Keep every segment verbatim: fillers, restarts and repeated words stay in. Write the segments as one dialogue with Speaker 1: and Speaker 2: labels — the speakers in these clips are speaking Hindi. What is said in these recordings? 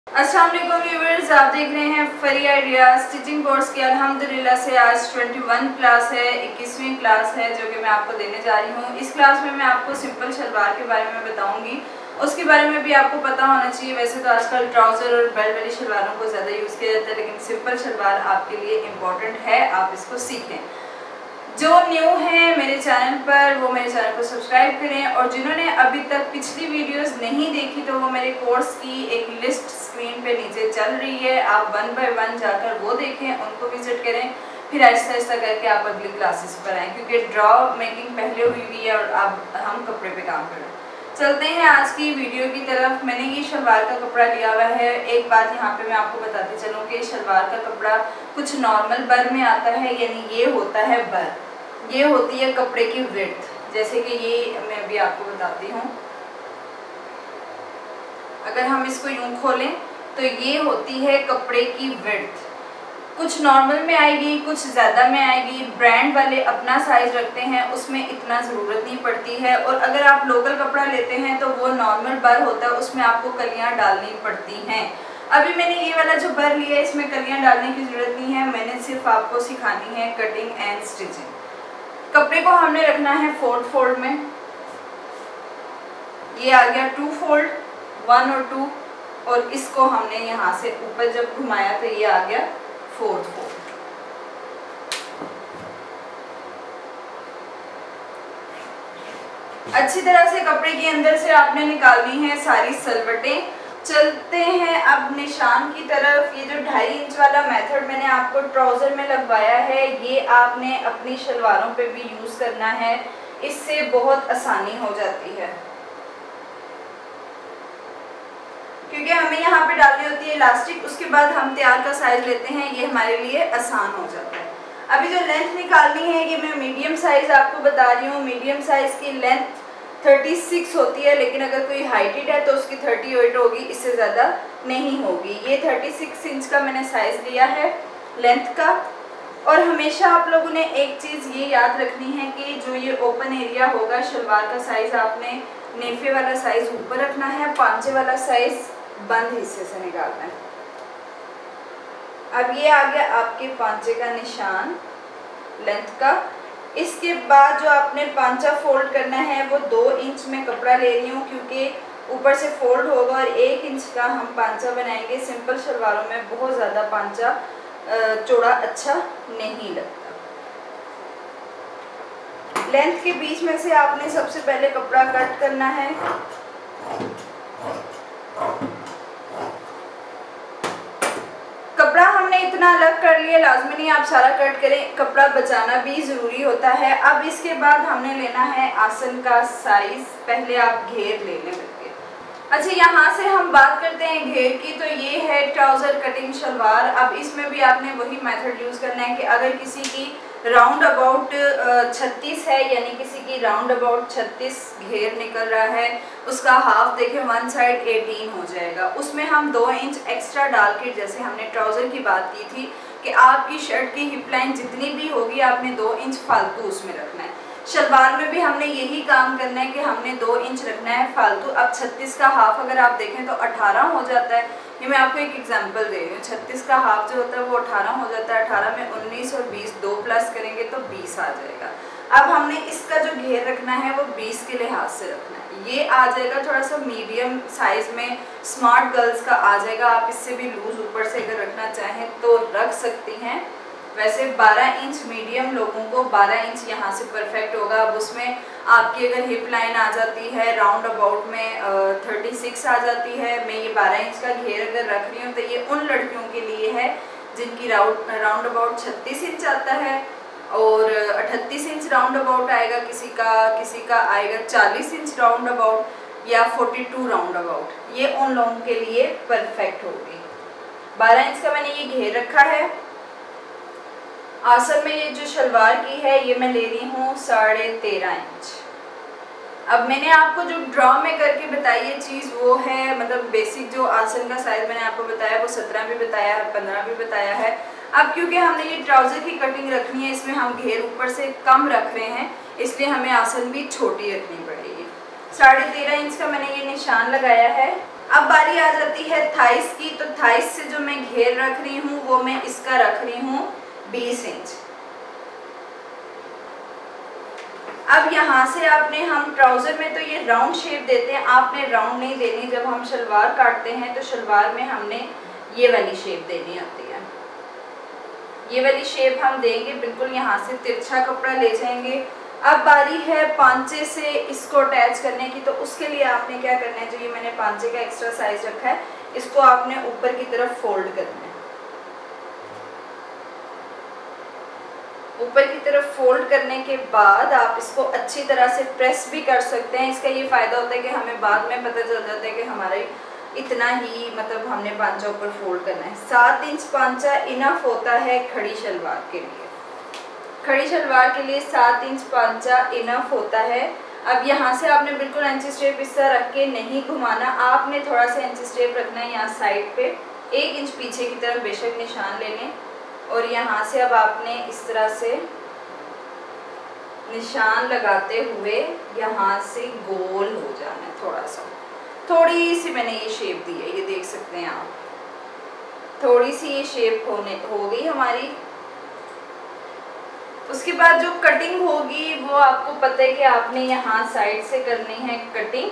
Speaker 1: अस्सलाम वालेकुम व्यूअर्स, आप देख रहे हैं फरी आइडिया स्टिचिंग कोर्स की। अल्हम्दुलिल्लाह से आज इक्कीस क्लास है, इक्कीसवीं क्लास है जो कि मैं आपको देने जा रही हूँ। इस क्लास में मैं आपको सिंपल शलवार के बारे में बताऊंगी, उसके बारे में भी आपको पता होना चाहिए। वैसे तो आजकल ट्राउज़र और बेल्ट वाली शलवारों को ज़्यादा यूज़ किया जाता है, लेकिन सिंपल शलवार आपके लिए इम्पॉर्टेंट है, आप इसको सीखें। जो न्यू है मेरे चैनल पर वो मेरे चैनल को सब्सक्राइब करें, और जिन्होंने अभी तक पिछली वीडियोस नहीं देखी तो वो मेरे कोर्स की एक लिस्ट स्क्रीन पे नीचे चल रही है, आप वन बाय वन जाकर वो देखें, उनको विजिट करें, फिर ऐसा ऐसा करके आप अगली क्लासेस पर आएँ, क्योंकि ड्रॉ मेकिंग पहले हुई हुई है और अब हम कपड़े पे काम कर रहे हैं। चलते हैं आज की वीडियो की तरफ। मैंने ये शलवार का कपड़ा लिया हुआ है। एक बात यहाँ पे मैं आपको बताती चलूँ कि शलवार का कपड़ा कुछ नॉर्मल बर में आता है, यानी ये होता है बर, ये होती है कपड़े की विड्थ। जैसे कि ये मैं अभी आपको बताती हूँ, अगर हम इसको यूं खोलें तो ये होती है कपड़े की विड्थ। कुछ नॉर्मल में आएगी, कुछ ज़्यादा में आएगी। ब्रांड वाले अपना साइज रखते हैं, उसमें इतना ज़रूरत नहीं पड़ती है। और अगर आप लोकल कपड़ा लेते हैं तो वो नॉर्मल बर होता है, उसमें आपको कलियाँ डालनी पड़ती हैं। अभी मैंने ये वाला जो बर लिया है इसमें कलियाँ डालने की ज़रूरत नहीं है, मैंने सिर्फ आपको सिखानी है कटिंग एंड स्टिचिंग। कपड़े को हमने रखना है फोर्थ फोल्ड में। ये आ गया टू फोल्ड, वन और टू, और इसको हमने यहाँ से ऊपर जब घुमाया तो ये आ गया फोर्थ फोल्ड। अच्छी तरह से कपड़े के अंदर से आपने निकालनी है सारी सलवटें। चलते हैं अब निशान की तरफ। ये जो ढाई इंच वाला मेथड मैंने आपको ट्राउज़र में लगवाया है, ये आपने अपनी शलवारों पे भी यूज़ करना है, इससे बहुत आसानी हो जाती है, क्योंकि हमें यहाँ पे डालनी होती है इलास्टिक, उसके बाद हम तैयार का साइज लेते हैं, ये हमारे लिए आसान हो जाता है। अभी जो लेंथ निकालनी है ये मैं मीडियम साइज़ आपको बता रही हूँ। मीडियम साइज़ की लेंथ छत्तीस होती है, लेकिन अगर कोई हाइटेड है तो उसकी अड़तीस होगी, इससे ज़्यादा नहीं होगी। ये छत्तीस इंच का मैंने साइज़ लिया है लेंथ का। और हमेशा आप लोगों ने एक चीज़ ये याद रखनी है कि जो ये ओपन एरिया होगा शलवार का साइज़ आपने नेफे वाला साइज़ ऊपर रखना है, पांचे वाला साइज़ बंद हिस्से से निकालना है। अब ये आ गया आपके पांचे का निशान लेंथ का। इसके बाद जो आपने पांचा फोल्ड करना है वो दो इंच में कपड़ा ले रही हूँ, क्योंकि ऊपर से फोल्ड होगा और एक इंच का हम पांचा बनाएंगे। सिंपल शलवारों में बहुत ज़्यादा पांचा चौड़ा अच्छा नहीं लगता। लेंथ के बीच में से आपने सबसे पहले कपड़ा कट करना है। कपड़ा हमने इतना अलग कर लिया, लाजमी नहीं आप सारा कट करें, कपड़ा बचाना भी ज़रूरी होता है। अब इसके बाद हमने लेना है आसन का साइज़। पहले आप घेर ले लें करके। अच्छा, यहाँ से हम बात करते हैं घेर की। तो ये है ट्राउज़र कटिंग शलवार। अब इसमें भी आपने वही मेथड यूज़ करना है कि अगर किसी की राउंड अबाउट छत्तीस है, यानी किसी की राउंड अबाउट छत्तीस घेर निकल रहा है, उसका हाफ देखें वन साइड अठारह हो जाएगा, उसमें हम दो इंच एक्स्ट्रा डाल के, जैसे हमने ट्राउज़र की बात की थी कि आपकी शर्ट की हिप लाइन जितनी भी होगी आपने दो इंच फालतू उसमें रखना है। शलवार में भी हमने यही काम करना है कि हमने दो इंच रखना है फालतू। अब छत्तीस का हाफ अगर आप देखें तो अठारह हो जाता है। ये मैं आपको एक एग्जांपल दे रही हूँ। छत्तीस का हाफ जो होता है वो अठारह हो जाता है। अठारह में उन्नीस और बीस, दो प्लस करेंगे तो बीस आ जाएगा। अब हमने इसका जो घेर रखना है वो बीस के लिहाज से रखना है। ये आ जाएगा थोड़ा सा मीडियम साइज़ में, स्मार्ट गर्ल्स का आ जाएगा। आप इससे भी लूज़ ऊपर से अगर रखना चाहें तो रख सकती हैं। वैसे बारह इंच मीडियम लोगों को बारह इंच यहाँ से परफेक्ट होगा। अब उसमें आपकी अगर हिप लाइन आ जाती है राउंड अबाउट में छत्तीस आ जाती है, मैं ये बारह इंच का घेर अगर रख रही हूँ तो ये उन लड़कियों के लिए है जिनकी राउंड राउंड अबाउट छत्तीस इंच आता है, और अड़तीस इंच राउंड अबाउट आएगा किसी का, किसी का आएगा चालीस इंच राउंड अबाउट या बयालीस राउंड अबाउट। ये उन लोगों के लिए परफेक्ट होगी। बारह इंच का मैंने ये घेर रखा है। आसन में ये जो शलवार की है ये मैं ले रही हूँ साढ़े तेरह इंच। अब मैंने आपको जो ड्रॉ में करके बताई ये चीज़ वो है, मतलब बेसिक जो आसन का साइज़ मैंने आपको बताया वो सत्रह भी बताया है, पंद्रह भी बताया है। अब क्योंकि हमने ये ट्राउज़र की कटिंग रखनी है, इसमें हम घेर ऊपर से कम रख रहे हैं, इसलिए हमें आसन भी छोटी रखनी पड़ेगी। साढ़े तेरह इंच का मैंने ये निशान लगाया है। अब बारी आ जाती है थाइस की। तो थाइस से जो मैं घेर रख रही हूँ वो मैं इसका रख रही हूँ बीस इंच। अब यहाँ से आपने, हम ट्राउज़र में तो ये राउंड शेप देते हैं, आपने राउंड नहीं देनी। जब हम शलवार काटते हैं तो शलवार में हमने ये वाली शेप देनी होती है। ये वाली शेप हम देंगे, बिल्कुल यहाँ से तिरछा कपड़ा ले जाएंगे। अब बारी है पांचे से इसको अटैच करने की। तो उसके लिए आपने क्या करना है, जो ये मैंने पांचे का एक्स्ट्रा साइज रखा है, इसको आपने ऊपर की तरफ फोल्ड करना है। ऊपर की तरफ फोल्ड करने के बाद आप इसको अच्छी तरह से प्रेस भी कर सकते हैं। इसका ये फ़ायदा होता है कि हमें बाद में पता चल जाता है कि हमारे इतना ही, मतलब हमने पांचा ऊपर फोल्ड करना है। सात इंच पांचा इनफ होता है खड़ी शलवार के लिए। खड़ी शलवार के लिए सात इंच पांचा इनफ होता है। अब यहाँ से आपने बिल्कुल एंची स्ट्रेप इस तरह रख के नहीं घुमाना, आपने थोड़ा सा एंची स्ट्रेप रखना है यहाँ साइड पे, एक इंच पीछे की तरफ बेशक निशान ले लें। और यहाँ से अब आपने इस तरह से निशान लगाते हुए यहाँ से गोल हो जाना है। थोड़ा सा, थोड़ी सी मैंने ये शेप दी है, ये देख सकते हैं आप, थोड़ी सी ये शेप होने हो गई हमारी। उसके बाद जो कटिंग होगी वो आपको पता है कि आपने यहाँ साइड से करनी है कटिंग।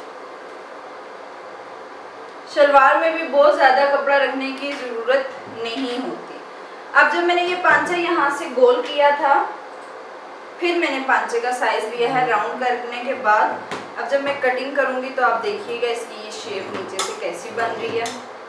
Speaker 1: शलवार में भी बहुत ज़्यादा कपड़ा रखने की ज़रूरत नहीं होती। अब जब मैंने ये पांचा यहाँ से गोल किया था, फिर मैंने पांचे का साइज लिया है राउंड करने के बाद। अब जब मैं कटिंग करूँगी तो आप देखिएगा इसकी ये शेप नीचे से कैसी बन रही है।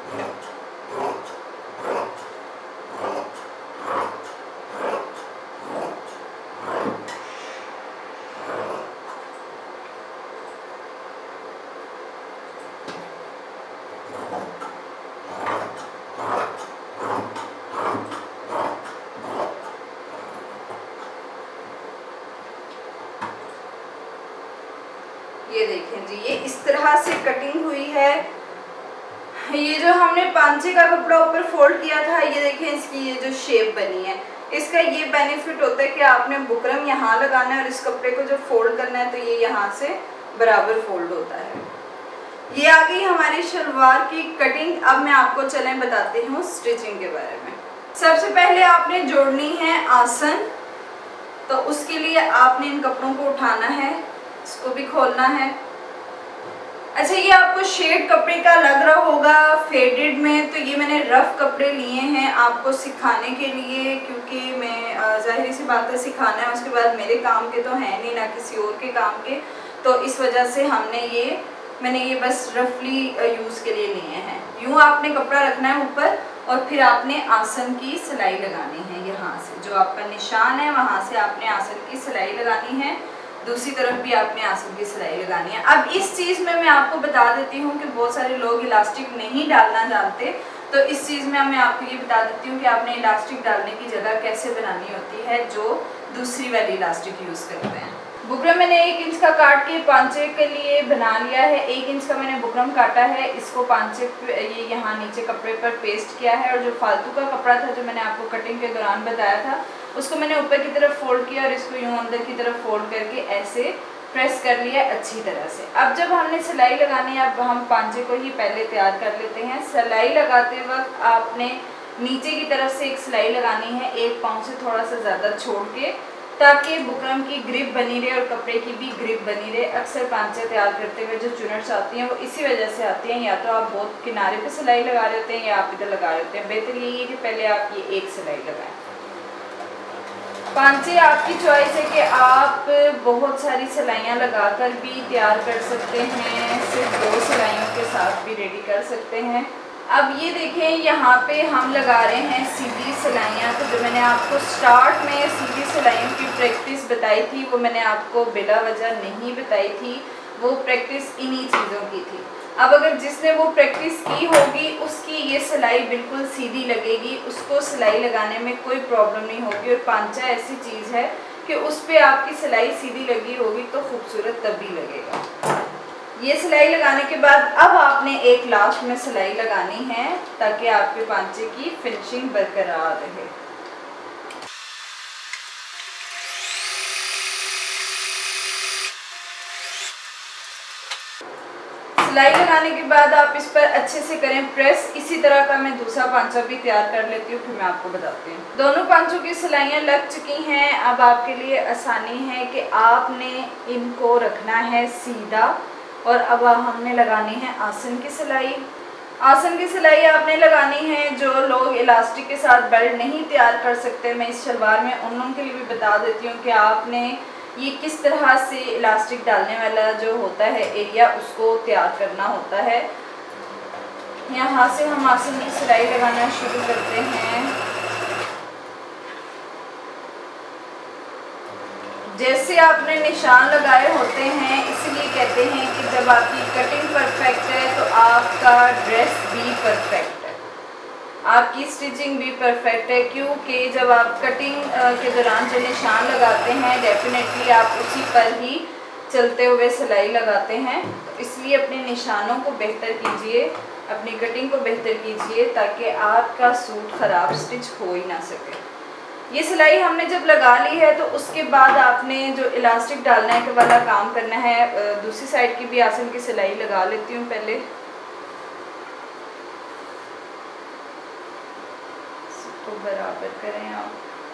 Speaker 1: ये देखें जी, ये इस तरह से कटिंग हुई है। ये जो हमने पांचे का कपड़ा ऊपर फोल्ड किया था, ये देखें इसकी ये जो शेप बनी है। इसका ये बेनिफिट होता है कि आपने बुकरम यहाँ लगाना है और इस कपड़े को जब फोल्ड करना है तो ये यहाँ से बराबर फोल्ड होता है। ये आ गई हमारी शलवार की कटिंग। अब मैं आपको चलें बताती हूँ स्टिचिंग के बारे में। सबसे पहले आपने जोड़नी है आसन। तो उसके लिए आपने इन कपड़ों को उठाना है, इसको भी खोलना है। अच्छा, ये आपको शेड कपड़े का लग रहा होगा फेडेड में, तो ये मैंने रफ कपड़े लिए हैं आपको सिखाने के लिए, क्योंकि मैं जाहिर सी बात है सिखाना है, उसके बाद मेरे काम के तो हैं नहीं, ना किसी और के काम के, तो इस वजह से हमने ये मैंने ये बस रफली यूज़ के लिए लिए हैं। यूँ आपने कपड़ा रखना है ऊपर और फिर आपने आसन की सिलाई लगानी है। यहाँ से जो आपका निशान है वहाँ से आपने आसन की सिलाई लगानी है, दूसरी तरफ भी आपने आसन की सिलाई लगानी है। अब इस चीज़ में मैं आपको बता देती हूँ कि बहुत सारे लोग इलास्टिक नहीं डालना जानते, तो इस चीज़ में मैं आपको ये बता देती हूँ कि आपने इलास्टिक डालने की जगह कैसे बनानी होती है, जो दूसरी वाली इलास्टिक यूज़ करते हैं। बुकरम मैंने एक इंच का काट के पांचे के लिए बना लिया है। एक इंच का मैंने बुकरम काटा है, इसको पांचे ये यहाँ नीचे कपड़े पर पेस्ट किया है। और जो फालतू का कपड़ा था जो मैंने आपको कटिंग के दौरान बताया था, उसको मैंने ऊपर की तरफ फोल्ड किया और इसको यूँ अंदर की तरफ फोल्ड करके ऐसे प्रेस कर लिया अच्छी तरह से। अब जब हमने सिलाई लगानी है, अब हम पांचे को ही पहले तैयार कर लेते हैं। सिलाई लगाते वक्त आपने नीचे की तरफ से एक सिलाई लगानी है, एक पाँव से थोड़ा सा ज़्यादा छोड़ के, ताकि बुकरम की ग्रिप बनी रहे और कपड़े की भी ग्रिप बनी रहे। अक्सर पांचे तैयार करते हुए जो चुनट्स आती हैं वो इसी वजह से आती हैं, या तो आप बहुत किनारे पे सिलाई लगा रहे होते हैं या आप इधर लगा रहे होते हैं। बेहतर यही है कि पहले आप ये एक सिलाई लगाएं। पांचे आपकी चॉइस है कि आप बहुत सारी सिलाइयाँ लगाकर भी तैयार कर सकते हैं, सिर्फ दो सिलाइयों के साथ भी रेडी कर सकते हैं। अब ये देखें, यहाँ पे हम लगा रहे हैं सीधी सिलाइयाँ। तो जो मैंने आपको स्टार्ट में सीधी सिलाइयों की प्रैक्टिस बताई थी, वो मैंने आपको बिला वजह नहीं बताई थी, वो प्रैक्टिस इन्हीं चीज़ों की थी। अब अगर जिसने वो प्रैक्टिस की होगी उसकी ये सिलाई बिल्कुल सीधी लगेगी, उसको सिलाई लगाने में कोई प्रॉब्लम नहीं होगी। और पांचा ऐसी चीज़ है कि उस पर आपकी सिलाई सीधी लगी होगी तो खूबसूरत तभी लगेगा। ये सिलाई लगाने के बाद अब आपने एक लास्ट में सिलाई लगानी है ताकि आपके पांचे की फिनिशिंग बरकरार रहे। सिलाई लगाने के बाद आप इस पर अच्छे से करें प्रेस। इसी तरह का मैं दूसरा पांचा भी तैयार कर लेती हूँ, फिर मैं आपको बताती हूँ। दोनों पांचों की सिलाइयाँ लग चुकी हैं। अब आपके लिए आसानी है कि आपने इनको रखना है सीधा, और अब हमने लगानी है आसन की सिलाई। आसन की सिलाई आपने लगानी है। जो लोग इलास्टिक के साथ बेल्ट नहीं तैयार कर सकते, मैं इस शलवार में उन लोगों के लिए भी बता देती हूँ कि आपने ये किस तरह से इलास्टिक डालने वाला जो होता है एरिया, उसको तैयार करना होता है। यहाँ से हम आसन की सिलाई लगाना शुरू करते हैं। जैसे आपने निशान लगाए होते हैं, इसलिए कहते हैं कि जब आपकी कटिंग परफेक्ट है तो आपका ड्रेस भी परफेक्ट है, आपकी स्टिचिंग भी परफेक्ट है। क्योंकि जब आप कटिंग के दौरान जो निशान लगाते हैं, डेफिनेटली आप उसी पर ही चलते हुए सिलाई लगाते हैं। तो इसलिए अपने निशानों को बेहतर कीजिए, अपनी कटिंग को बेहतर कीजिए, ताकि आपका सूट ख़राब स्टिच हो ही ना सके। ये सिलाई हमने जब लगा ली है तो उसके बाद आपने जो इलास्टिक डालने के वाला काम करना है। दूसरी साइड की भी आसन की सिलाई लगा लेती हूँ पहले। सबको बराबर करें आप।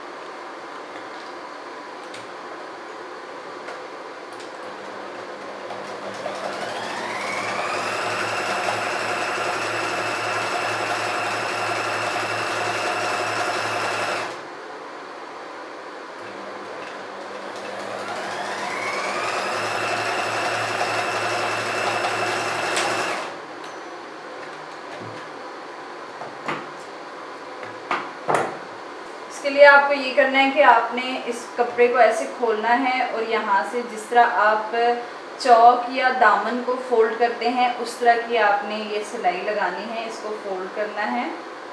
Speaker 1: इसके लिए आपको ये करना है कि आपने इस कपड़े को ऐसे खोलना है, और यहाँ से जिस तरह आप चौक या दामन को फोल्ड करते हैं उस तरह की आपने ये सिलाई लगानी है। इसको फोल्ड करना है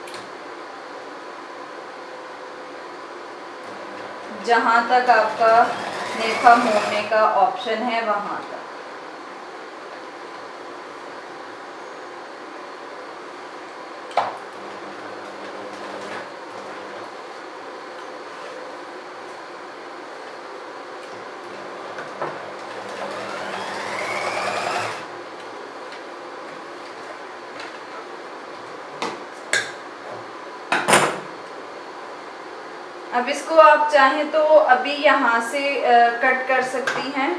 Speaker 1: जहाँ तक आपका नेफा मोड़ने का ऑप्शन है वहाँ तक। अब इसको आप चाहें तो अभी यहाँ से कट कर सकती हैं।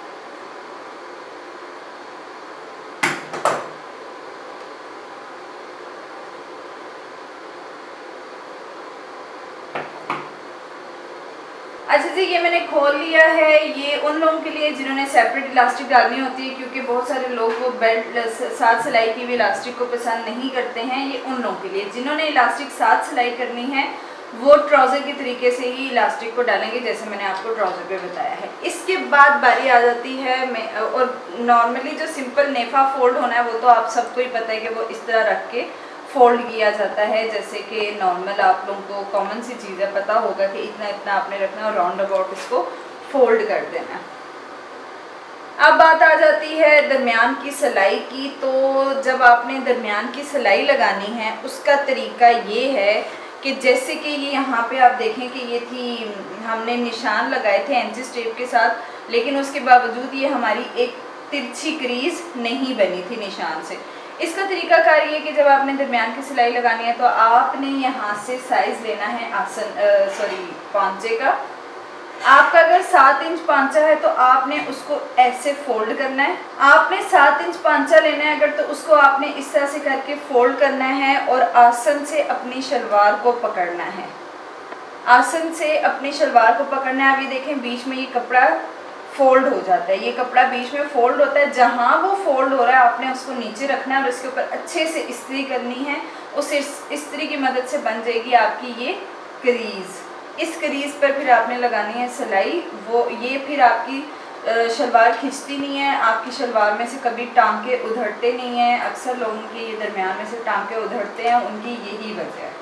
Speaker 1: अच्छा जी, ये मैंने खोल लिया है। ये उन लोगों के लिए जिन्होंने सेपरेट इलास्टिक डालनी होती है, क्योंकि बहुत सारे लोग वो बेल्ट साथ सिलाई की हुई इलास्टिक को पसंद नहीं करते हैं। ये उन लोगों के लिए जिन्होंने इलास्टिक साथ सिलाई करनी है, वो ट्राउज़र के तरीके से ही इलास्टिक को डालेंगे, जैसे मैंने आपको ट्राउज़र पे बताया है। इसके बाद बारी आ जाती है मैं, और नॉर्मली जो सिंपल नेफा फोल्ड होना है वो तो आप सबको ही पता है कि वो इस तरह रख के फोल्ड किया जाता है। जैसे कि नॉर्मल आप लोगों को कॉमन सी चीज़ है, पता होगा कि इतना इतना आपने रखना और राउंड अबाउट इसको फोल्ड कर देना। अब बात आ जाती है दरमियान की सिलाई की। तो जब आपने दरमियान की सिलाई लगानी है उसका तरीका ये है कि जैसे कि ये यहाँ पे आप देखें कि ये थी, हमने निशान लगाए थे एंचिस टेप के साथ, लेकिन उसके बावजूद ये हमारी एक तिरछी क्रीज नहीं बनी थी निशान से। इसका तरीका कार ये कि जब आपने दरमियान की सिलाई लगानी है तो आपने यहाँ से साइज़ लेना है आसन सॉरी पांचे का। आपका अगर सात इंच पांचा है तो आपने उसको ऐसे फोल्ड करना है। आपने सात इंच पांचा लेना है अगर, तो उसको आपने इस तरह से करके फोल्ड करना है और आसन से अपनी शलवार को पकड़ना है। आसन से अपनी शलवार को पकड़ना है। अभी देखें बीच में ये कपड़ा फोल्ड हो जाता है, ये कपड़ा बीच में फोल्ड होता है। जहाँ वो फोल्ड हो रहा है आपने उसको नीचे रखना है और इसके ऊपर अच्छे से इस्त्री करनी है। उस इस्त्री की मदद से बन जाएगी आपकी ये क्रीज़। इस क्रीज़ पर फिर आपने लगानी है सिलाई। वो ये फिर आपकी शलवार खिंचती नहीं है, आपकी शलवार में से कभी टांके उधड़ते नहीं हैं। अक्सर लोगों के ये दरमियान में से टांके उधड़ते हैं, उनकी यही वजह है।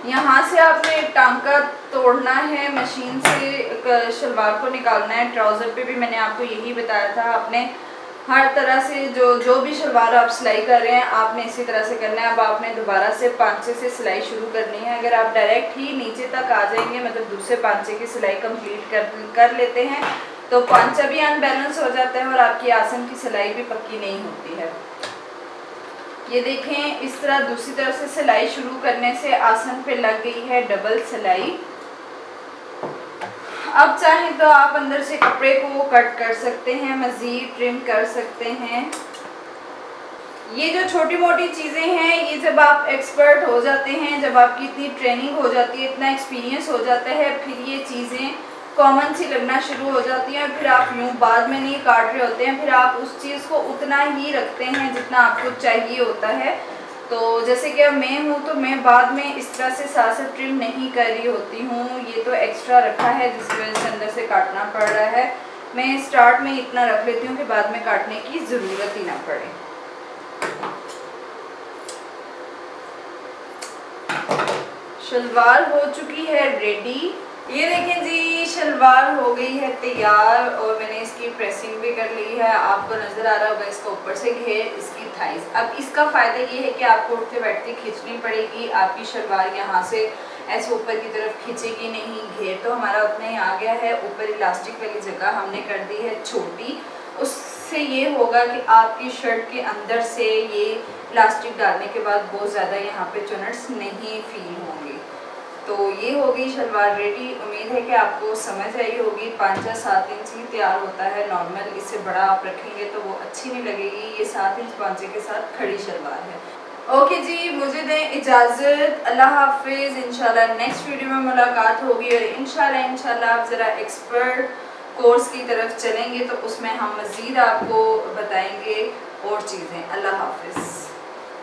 Speaker 1: यहाँ से आपने टांका तोड़ना है मशीन से, शलवार को निकालना है। ट्राउज़र पे भी मैंने आपको यही बताया था, आपने हर तरह से जो जो भी शलवार आप सिलाई कर रहे हैं आपने इसी तरह से करना है। अब आपने दोबारा से पांचे से सिलाई शुरू करनी है। अगर आप डायरेक्ट ही नीचे तक आ जाएंगे, मतलब दूसरे पांचे की सिलाई कंप्लीट कर कर लेते हैं, तो पांचा भी अनबैलेंस हो जाता है और आपकी आसन की सिलाई भी पक्की नहीं होती है। ये देखें, इस तरह दूसरी तरफ से सिलाई शुरू करने से आसन पे लग गई है डबल सिलाई। अब चाहें तो आप अंदर से कपड़े को कट कर सकते हैं, मज़ीद ट्रिम कर सकते हैं। ये जो छोटी मोटी चीज़ें हैं, ये जब आप एक्सपर्ट हो जाते हैं, जब आपकी इतनी ट्रेनिंग हो जाती है, इतना एक्सपीरियंस हो जाता है, फिर ये चीज़ें कॉमन सी लगना शुरू हो जाती हैं। फिर आप यूँ बाद में नहीं काट रहे होते हैं, फिर आप उस चीज़ को उतना ही रखते हैं जितना आपको चाहिए होता है। तो जैसे कि अब मैं हूँ तो मैं बाद में इस तरह से साथ से ट्रिम नहीं कर रही होती हूँ। ये तो एक्स्ट्रा रखा है जिसकी वजह से अंदर से काटना पड़ रहा है। मैं स्टार्ट में इतना रख लेती हूँ कि बाद में काटने की ज़रूरत ही ना पड़े। शलवार हो चुकी है रेडी। ये देखें जी, शलवार हो गई है तैयार और मैंने इसकी प्रेसिंग भी कर ली है। आपको नज़र आ रहा होगा इसका ऊपर से घेर, इसकी थाइस। अब इसका फ़ायदा ये है कि आपको उठते बैठते खींचनी पड़ेगी, आपकी शलवार यहाँ से ऐसे ऊपर की तरफ खींचेगी नहीं। घेर तो हमारा उतना ही आ गया है, ऊपर इलास्टिक वाली जगह हमने कर दी है छोटी। उससे ये होगा कि आपकी शर्ट के अंदर से ये इलास्टिक डालने के बाद बहुत ज़्यादा यहाँ पे चुनट्स नहीं फील होंगे। तो ये हो गई शलवार रेडी। उम्मीद है कि आपको समझ आई होगी। पाँचा सात इंच ही तैयार होता है नॉर्मल, इससे बड़ा आप रखेंगे तो वो अच्छी नहीं लगेगी। ये सात इंच पाँचे के साथ खड़ी शलवार है। ओके जी, मुझे दें इजाज़त। अल्लाह हाफिज़। इंशाल्लाह नेक्स्ट वीडियो में मुलाकात होगी और इंशाल्लाह इंशाल्लाह आप ज़रा एक्सपर्ट कोर्स की तरफ चलेंगे तो उसमें हम मज़ीद आपको बताएंगे और चीज़ें। अल्लाह हाफिज़।